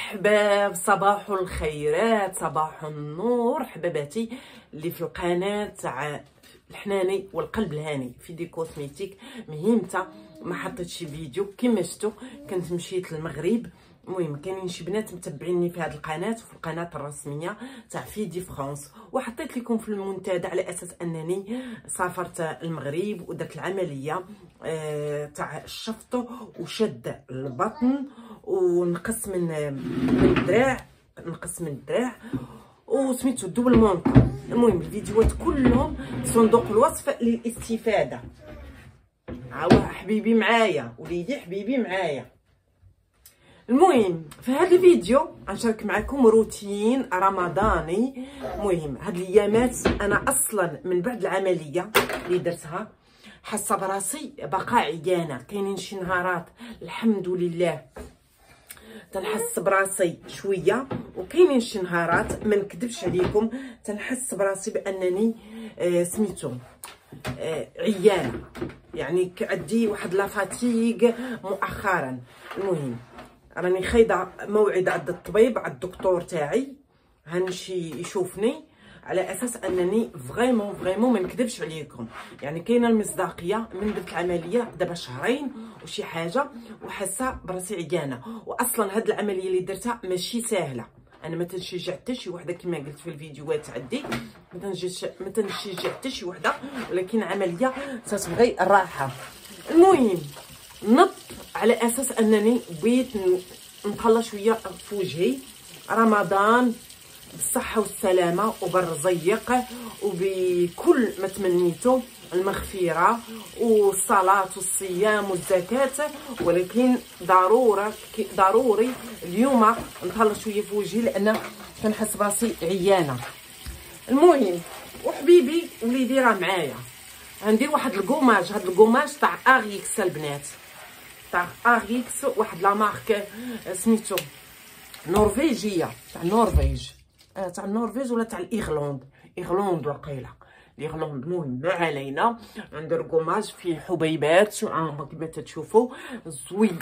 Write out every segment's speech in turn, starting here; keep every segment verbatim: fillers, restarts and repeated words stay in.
مرحبا، صباح الخيرات، صباح النور حباباتي اللي في القناه تاع الحناني والقلب الهاني في دي كوسميتيك. مهمته ما حطيتش فيديو كما شفتوا، كنت مشيت للمغرب. المهم كاينين شي بنات متبعيني في هذه القناه وفي القناه الرسميه تاع في دي فرانس، وحطيت لكم في المنتدى على اساس انني سافرت المغرب ودرت العمليه آه تاع الشفط وشد البطن ونقص من من الدراع نقص من الدراع وسميتو دوبل مونطو. المهم الفيديوهات كلهم في صندوق الوصف للاستفاده. عاوا حبيبي معايا، وليدي حبيبي معايا. المهم في هذا الفيديو غنشارك معكم روتين رمضاني. المهم هاد الايامات انا اصلا من بعد العمليه اللي درتها حاسه براسي باقا عيانه. كاينين شي نهارات الحمد لله تنحس براسي شويه، وكاينين شي نهارات ما نكذبش عليكم تنحس براسي بانني آه سميتو آه عيانه، يعني عندي واحد لا فاتيغ مؤخرا. المهم راني خايده موعد عند الطبيب، عند الدكتور تاعي هنمشي يشوفني على اساس انني فريمون فريمون ما نكذبش عليكم، يعني كاينه المصداقيه من درت العمليه دابا شهرين وشي حاجه وحاسه براسي عيانه. واصلا هاد العمليه اللي درتها ماشي سهله، انا ما تنشجع حتى شي وحده كما قلت في الفيديوهات عندي، ما تنشجع ما تنشجع حتى شي وحده، ولكن عمليه تتبغي الراحه. المهم نط على اساس انني بغيت نطلع شويه في وجهي. رمضان بالصحه والسلامه وبالرزيق وبكل ما تمنيتو، المغفره والصلاه والصيام والزكاه، ولكن ضروره ضروري اليوم نطلع شويه في وجهي لان كنحس براسي عيانه. المهم وحبيبي وليدي راه معايا، غندير واحد الكوماج. هاد الكوماج تاع اغيكس البنات، تاع اغيكس، واحد لا مارك سميتو نرويجيه تاع النرويج، آه تاع النرويج ولا تاع الايرلند، ايرلند وقيله الايرلند. المهم ما علينا، ندير كوماج فيه حبيبات كما تشوفوا زوين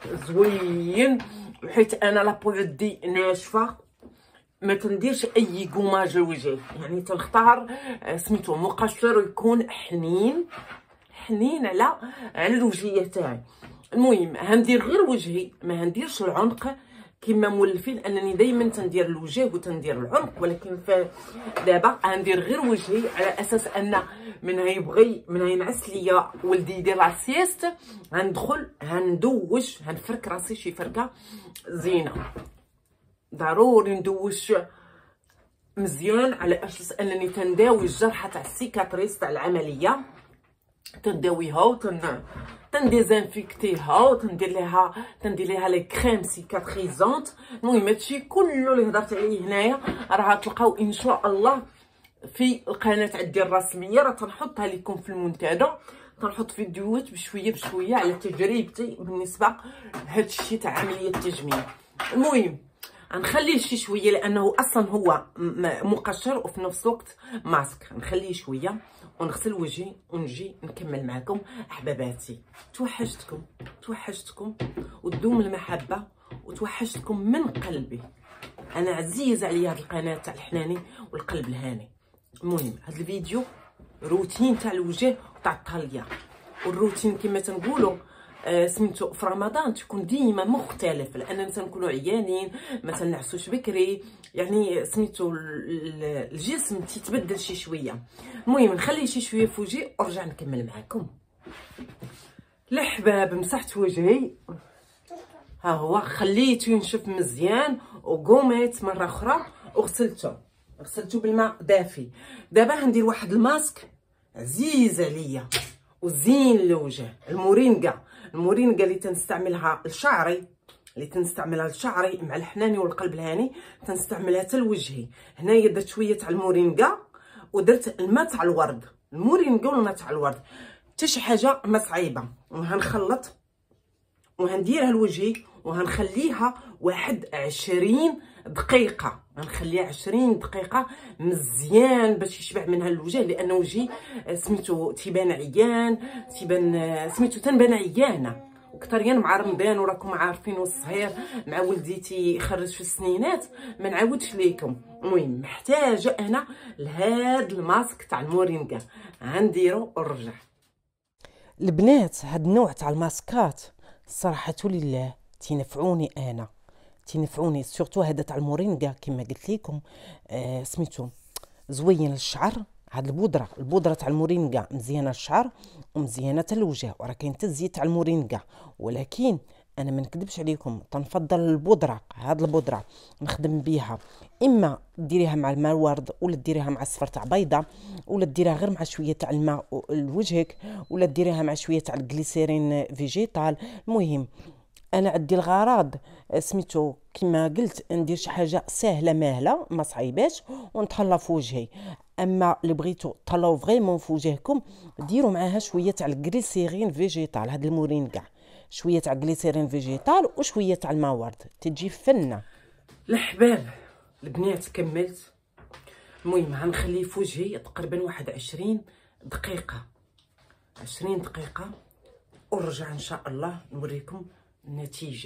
زوين، حيت انا لابو عندي ناشفه ما تنديرش اي كوماج لوجهي، يعني تنختار سميتو مقشر يكون حنين حنين على على الوجهيه تاعي. المهم هندير غير وجهي، ما هنديرش العنق كما مولفين انني دائما تندير الوجه وتندير العنق، ولكن دابا هندير غير وجهي على اساس ان من هيبغي من هينعس ليا ولدي يدير لا سيست غندخل هندوش هنفرك راسي شي فركه زينه. ضروري ندوش مزيان على اساس انني تنداوي الجرحه تاع السيكاتريس تاع العمليه، تنداويها وتن تنديزانفيكتيها وتندير ليها تندير ليها لي كريم سيكاتريزونت. المهم هادشي كله اللي هضرت عليه هنايا راه تلقاو ان شاء الله في القناه عندي الرسميه، راه تنحطها لكم في المنتدى، تنحط فيديوهات بشويه بشويه على تجربتي بالنسبه لهادشي تاع عمليه التجميل. المهم غنخليه شي شويه لانه اصلا هو مقشر وفي نفس الوقت ماسك، نخليه شويه ونغسل وجهي ونجي نكمل معكم احباباتي. توحشتكم توحشتكم وتدوم المحبه وتوحشتكم من قلبي. انا عزيز عليا هذه القناه تاع الحناني والقلب الهاني. المهم هذا الفيديو روتين تاع الوجه وتاع الطاليه، والروتين كما تنقولوا آه سميتو في رمضان تكون ديما مختلف لاننا تنكونوا عيانين ما تنعسوش بكري، يعني سميتو الجسم تيتبدل شي شويه. المهم نخلي شي شويه في وجهي ورجع نكمل معكم. الحباب مسحت وجهي، ها هو خليته ينشف مزيان وقوميت مره اخرى وغسلته غسلته بالماء دافي. دابا غندير واحد الماسك عزيز عليا وزين للوجه، المورينغا المورينغا اللي تنستعملها لشعري اللي تنستعملها لشعري مع الحناني والقلب الهاني، تنستعملها حتى لوجهي. هنايا درت شويه تاع المورينغا ودرت الماء تاع الورد، المورينغا والماء تاع الورد حتى شي حاجه ما صعيبه. وهنخلط وهنديرها لوجهي وهنخليها واحد عشرين دقيقه، غنخليها عشرين دقيقه مزيان باش يشبع منها الوجه، لان وجهي سميتو تيبان عيان تيبان سميتو تنبان عيانه، وكثريا مع رمضان وراكم عارفين والصهير مع ولديتي يخرج في السنينات ما نعاودش ليكم. المهم محتاجه انا لهاد الماسك تاع المورينغا، غنديرو ونرجع. البنات هاد النوع تاع الماسكات صراحه لله تينفعوني انا تينفعوني سورتو هذا تاع المورينغا كما قلت لكم. آه سميتو زوين للشعر. هاد البودره البودره تاع المورينغا مزيانه للشعر ومزيانه للوجه، وراه كاين حتى الزيت تاع المورينغا، ولكن انا ما نكذبش عليكم تنفضل البودره. هاد البودره نخدم بها اما ديريها مع الماء الورد ولا ديريها مع الصفر تاع بيضه ولا ديريها غير مع شويه تاع الماء لوجهك ولا ديريها مع شويه تاع الجليسيرين فيجيتال. المهم انا عندي الغراض سميتو كما قلت ندير شي حاجه سهله ماهله ما صعيباش ونتهلا في وجهي. اما اللي بغيتو تهلاو فريمون في وجهكم ديروا معاها شويه تاع الجليسيرين فيجيتال. هاد المورينغا شويه تاع الجليسيرين فيجيتال وشويه تاع الماء ورد تجي فنه. الحباب البنات كملت. المهم غنخليه في وجهي تقريبا واحد عشرين دقيقه عشرين دقيقه ونرجع ان شاء الله نوريكم النتيجه.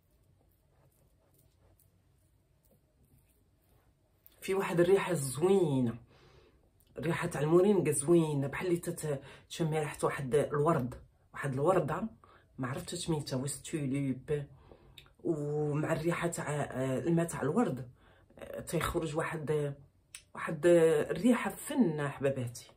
في واحد الريحه زوينه، الريحه تاع المورينغا زوينه بحال اللي تشمي ريحه واحد الورد، واحد الورده ما عرفتش سميتها واش توليب، ومع الريحه تاع الماء تاع الورد تيخرج واحد واحد الريحه فنه حباباتي.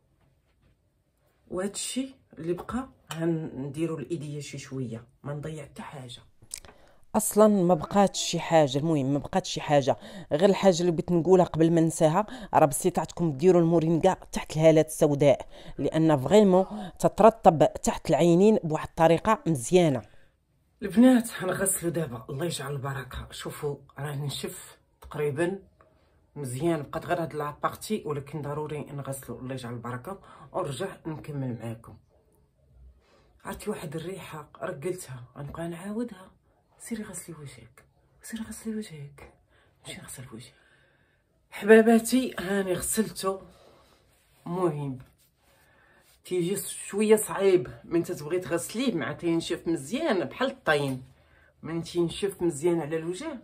وهذا الشيء اللي بقى غنديروا الايديه شي شويه ما نضيع حتى حاجه. اصلا ما بقاتش شي حاجه. المهم ما بقاتش شي حاجه غير الحاجه اللي بغيت نقولها قبل ما ننساها، راه بسيطاتكم ديروا المورينغا تحت الهالات السوداء لان فريمون تترطب تحت العينين بواحد الطريقه مزيانه. البنات غنغسلوا دابا الله يجعل البركه. شوفوا راه نشف تقريبا مزيان، بقات غير هاد لابارتي ولكن ضروري نغسلوا الله يجعل البركه ونرجع نكمل معاكم. عرفتي واحد الريحه رقلتها غنبقى نعاودها. سيري غسلي وجهك سيري غسلي وجهك نمشي نغسل وجهي. حباباتي هاني غسلته. المهم تيجي شويه صعيب من تتبغي تغسليه مع تينشف مزيان بحال الطين، من تينشف مزيان على الوجه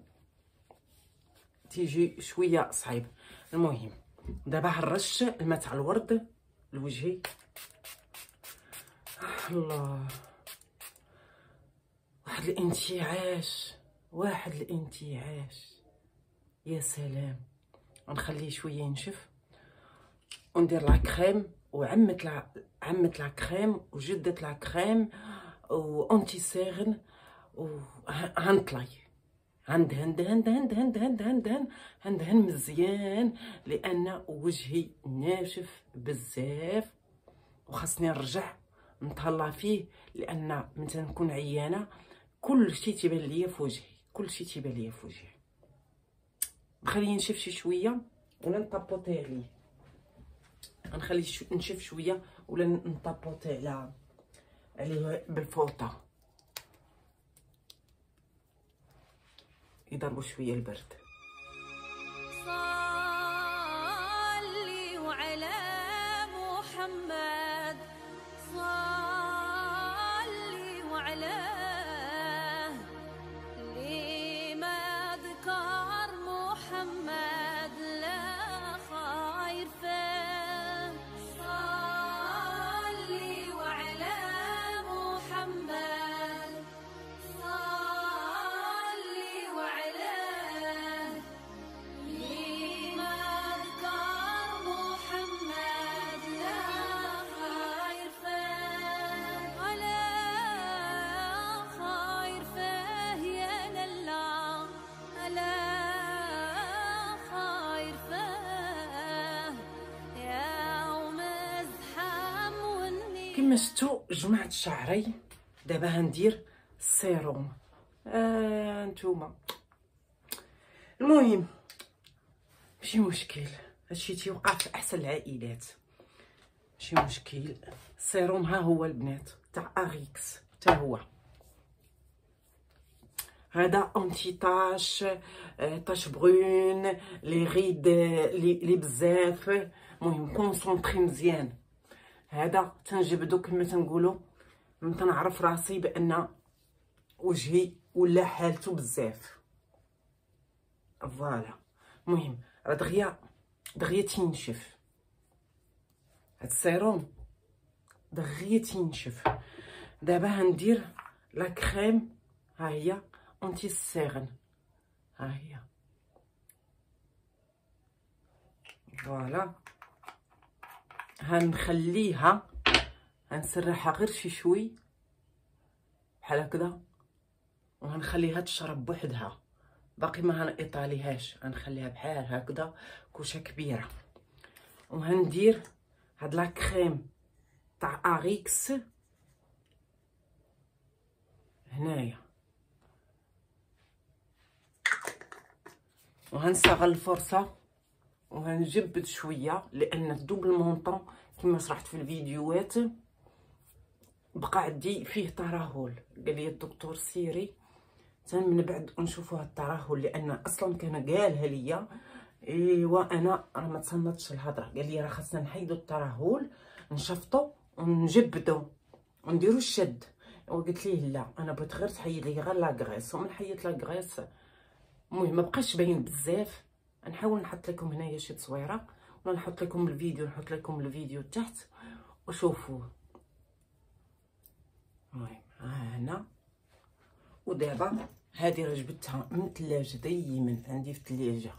تيجي شويه صعيب. المهم دابا هنرش الماء تاع الورد لوجهي. الله واحد الانتعاش واحد الانتعاش يا سلام. غنخليه شويه ينشف وندير لا كريم وعمت لا عمت لا كريم وجدت لا كريم وانتي سيغن وهنطلي هندهن دهن دهن دهن دهن دهن دهن هندهن مزيان لان وجهي ناشف بزاف وخاصني نرجع نتهلا فيه لان من تنكون عيانه كل شيء تيبان ليا في وجهي كل شيء تيبان ليا في وجهي. نخليه ينشف شي شويه ولا نطابوطي عليه. غنخليه نشف شويه ولا نطابوطي على عليه بالفوطه يضربوا شويه البرد. صلي وعلى محمد صلي وعلى لما ذكر محمد لا خير فيه. صلي وعلى محمد صلي وعلى لما ذكر محمد لا خير فيه. على خير فيه يا لله على خير فيه يوم الزحام والنيل. كما شفتوا جمعت شعري دابا هندير السيروم. آه نتوما المهم ماشي مشكل هادشي تيوقع في احسن العائلات ماشي مشكل. السيروم ها هو البنات تاع اغيكس حتى هو هذا انتي طاش طاش برون لي غيد لي بزاف. المهم كونسونطري مزيان. هذا تنجبدو كما تنقولوا تنعرف راسي بان وجهي ولا حالته بزاف. فوالا المهم راه دغيا دغيا تينشف هاد السيروم، دغيا تينشف. دابا هندير لا كريم، ها هي اونتي سيغن، ها هي فوالا. هنخليها هنسرحها غير شي شوي بحال هكذا، وهنخليها تشرب بوحدها، باقي ما هنطاليهاش، غنخليها بحال هكذا كوشه كبيره. وهندير هاد لا كريم تاع اريكس هنايا، وهنستغل الفرصه وهنجبد شويه، لان الدوبل مونطون كما شرحت في الفيديوهات بقى عندي فيه ترهل. قال لي الدكتور سيري تن من بعد نشوفوا هاد الترهل، لان اصلا كان قالها ليا ايوا انا راه ما تصنتش الهضره. قال لي راه خاصنا نحيدوا الترهل، نشفطوا ونجبدوا ونديروا الشد. وقلت ليه لا، انا بغيت غير تحيد لي غير لاكريس. ومن حيدت لاكريس المهم ما بقاش باين بزاف. نحاول نحط لكم هنايا شي تصويره ولا نحط لكم الفيديو، نحط لكم الفيديو تحت وشوفوه. المهم ها هنا. ودابا هذه راه جبدتها من الثلاجه، دايما عندي في الثلاجه.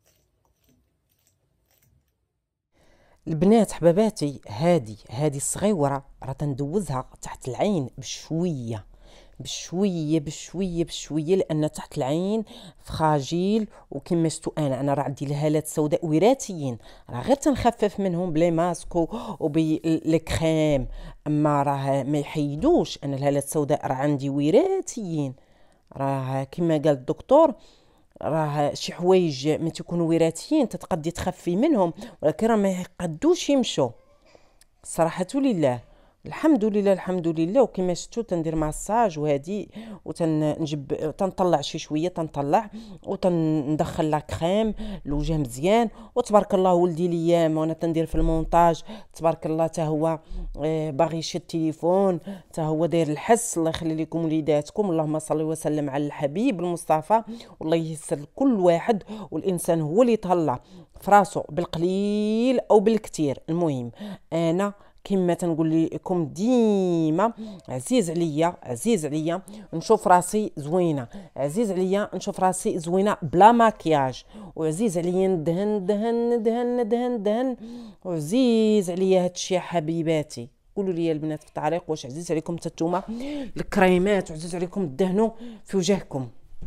البنات حباباتي، هادي هادي الصغيوره راه تندوزها تحت العين بشويه بشويه بشويه بشويه، لان تحت العين فراجيل. وكما شفتوا انا انا راه عندي الهالات سوداء وراثيين، راه غير تنخفف منهم بلي ماسكو وبالكريم، اما راه ما يحيدوش. انا الهالات السوداء راه عندي وراثيين، راه كما قال الدكتور راه شي حوايج ما تكونوا وراثيين تتقدي تخفي منهم، ولكن راه ما يقدوش يمشوا صراحه لله. الحمد لله الحمد لله. وكما شفتوا تندير ماساج وهادي، وتنجب تنطلع شي شويه، تنطلع وتندخل لا كريم الوجه مزيان. وتبارك الله ولدي ليام وانا تندير في المونتاج تبارك الله، حتى هو باغي يشد التليفون، حتى هو داير الحس. الله يخلي لكم وليداتكم، اللهم صل وسلم على الحبيب المصطفى، والله ييسر لكل واحد. والانسان هو اللي يتهلا في راسو بالقليل او بالكثير. المهم انا كما تنقول لكم ديما، عزيز عليا عزيز عليا نشوف راسي زوينه، عزيز عليا نشوف راسي زوينه بلا ماكياج، وعزيز عليا ندهن دهن دهن دهن دهن، وعزيز عليا هادشي حبيباتي. قولوا لي البنات في التعليق واش عزيز عليكم حتى نتوما الكريمات، وعزيز عليكم تدهنوا في وجهكم.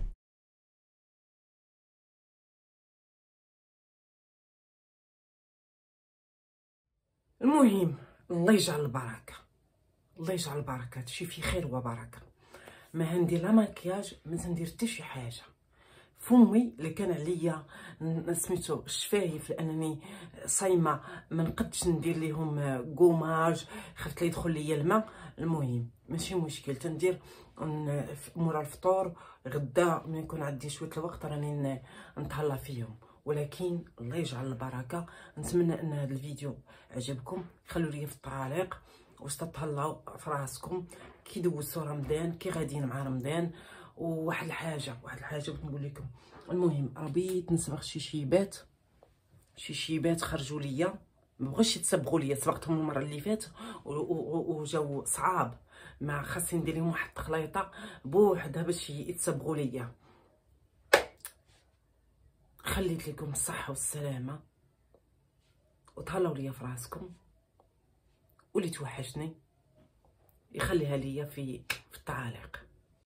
المهم الله يجعل البركه، الله يجعل البركه، هادشي فيه خير وبركه. ما هندير لا ماكياج، ما تندير حتى شي حاجه. فمي اللي كان عليا سميتو الشفايف، لانني صايمه ما نقدش ندير ليهم كوماج، خفت لي يدخل ليا الماء. المهم ماشي مشكل، تندير مورا الفطور غدا ملي يكون عندي شويه الوقت راني نتهلا فيهم. ولكن الله يجعل البركه. نتمنى ان هذا الفيديو عجبكم، خلوا لي في التعليق واش تتهلاو في راسكم كي دوزتوا رمضان، كي غاديين مع رمضان. وواحد الحاجه واحد الحاجه بغيت نقول لكم، المهم ربيت نصبغ شي شيبات شي شيبات خرجوا ليا، ما بغيتش يتصبغوا ليا، صبغتهم المره اللي فاتت وجاو صعاب، ما خاصني ندير لهم واحد التخليطه بوحدها باش يتصبغوا ليا. خليت لكم الصحه والسلامه، وتهلاو ليا في راسكم، واللي توحشني يخليها ليا في في التعاليق.